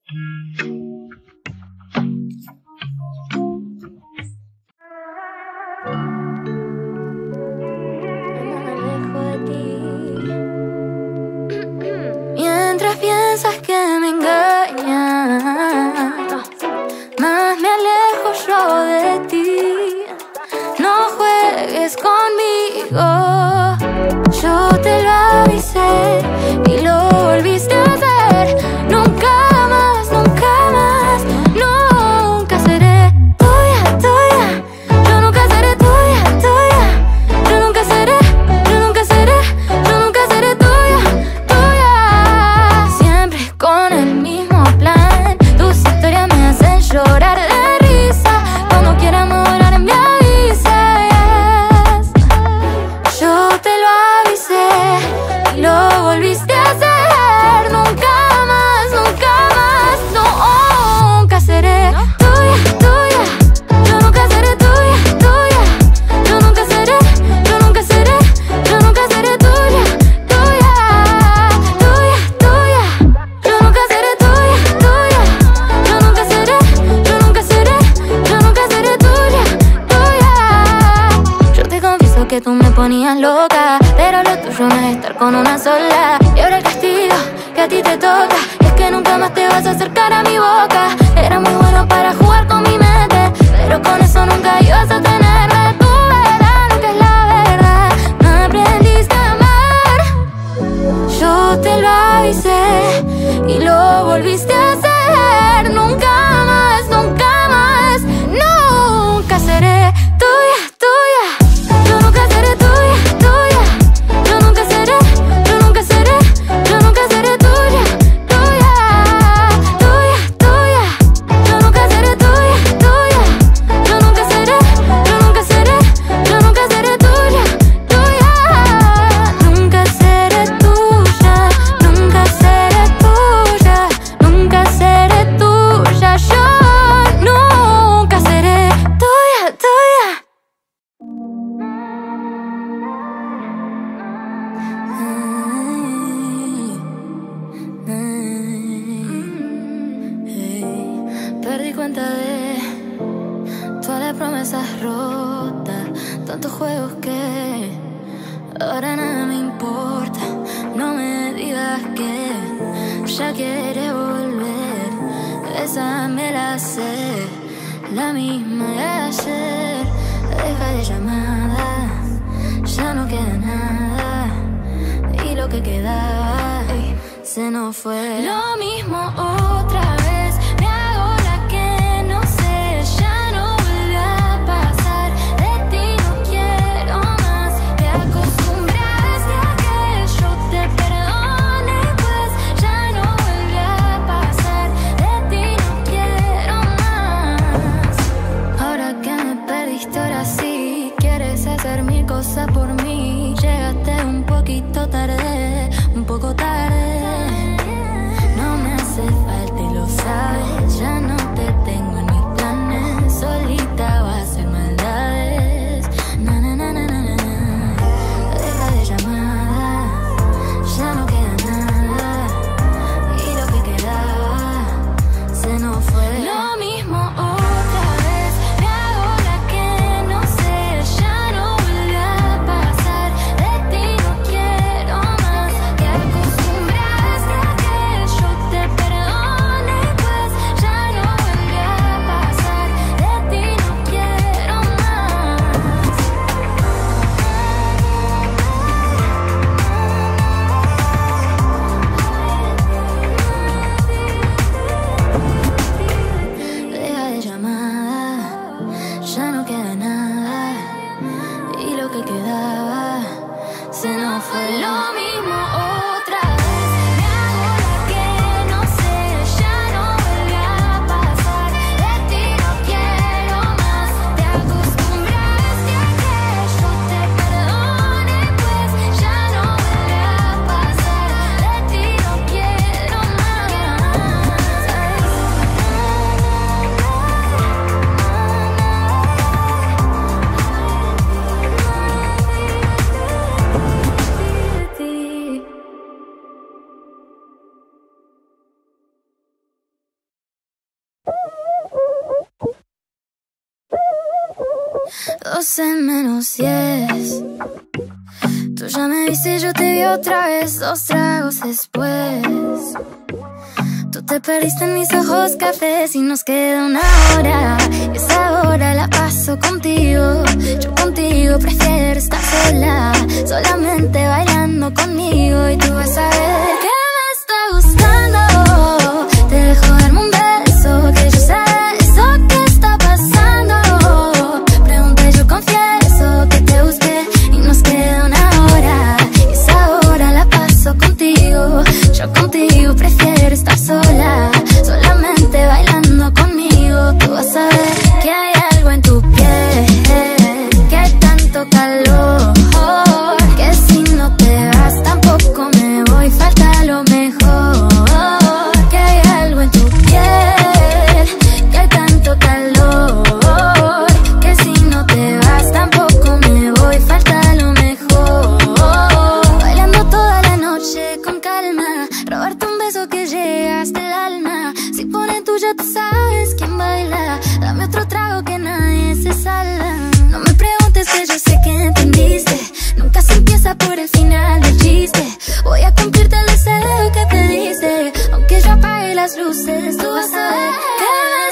Mientras piensas que me engañas, más me alejo yo de ti. No juegues conmigo, yo te lo avisé y lo volviste a hacer. Nunca más, nunca más, nunca seré tuya, tuya. Yo nunca seré tuya, tuya. Yo nunca seré, yo nunca seré, yo nunca seré tuya, tuya. Siempre con el mismo plan, tus historias me hacen llorar de risa. Cuando quieras morar me avisas. Yo te lo avisé y lo volviste a hacer. Nunca más, nunca más, nunca seré tuya, tuya. Yo nunca seré tuya, tuya. Yo nunca seré, yo nunca seré, yo nunca seré tuya, tuya, tuya, tuya. Yo nunca seré tuya, tuya. Yo nunca seré, yo nunca seré, yo nunca seré tuya, tuya. Yo te confieso que tú me ponías loca, pero lo tuyo no es estar con una sola. Y ahora el castigo que a ti te toca es que nunca más te vas a acercar a mi boca. Era muy bueno para jugar con mi mente, pero con eso nunca ibas a tenerme. Tu verdad nunca es la verdad, no aprendiste a amar. Yo te lo avisé y lo volviste a hacer. Nunca más, nunca más, nunca seré tuya, tuya. Yo nunca seré tuya, tuya. Yo nunca seré, yo nunca seré, yo nunca seré tuya, tuya, tuya, tuya. Yo nunca seré tuya, tuya. Yo nunca seré, yo nunca seré, yo nunca seré tuya, tuya. Nunca seré tuya, nunca seré tuya, nunca seré tuya. Yo nunca seré tuya, tuya. Perdí cuenta de todas las promesas rotas, tantos juegos que ahora nada me importa. No me digas que ya quieres volver, esa me la sé, la misma de ayer. Deja de llamadas, ya no queda nada, y lo que quedaba se nos fue. Lo mismo otra vez, me hago la que no sé, ya no vuelve a pasar. De ti no quiero más, te acostumbraste a que yo te perdone, pues ya no vuelve a pasar. De ti no quiero más. Ahora que me perdiste, ahora sí quieres hacer mil cosas por mí. Llegaste un poquito tarde, un poco tarde. No me hace falta 12:10. Tú ya me viste y yo te vi otra vez, 2 tragos después. Tú te perdiste en mis ojos cafés y nos queda 1 hora. Esa hora la paso contigo. Yo contigo prefiero estar sola, solamente bailando conmigo. Y tú vas a ver que me está gustando. Te dejo darme un beso, que yo sé eso que está pasando. Pregunta y yo confieso que te busqué y nos queda 1 hora. Esa hora la paso contigo. Yo contigo prefiero estar sola, solamente bailando conmigo. Tú vas a ver que hay algo en tu piel, que hay tanto calor, que si no te vas tampoco me voy, falta lo mejor. Que hay algo en tu piel, que hay tanto calor, que si no te vas tampoco me voy, falta lo mejor. Bailando toda la noche con calma, robarte un beso que llega hasta el alma. Si pone tuya tú sabes quién baila, dame otro trago que nadie se salva. No me preguntes que yo sé que entendiste, nunca se empieza por el final del chiste. Voy a cumplirte el deseo que pediste, aunque yo apague las luces. Tú vas a ver que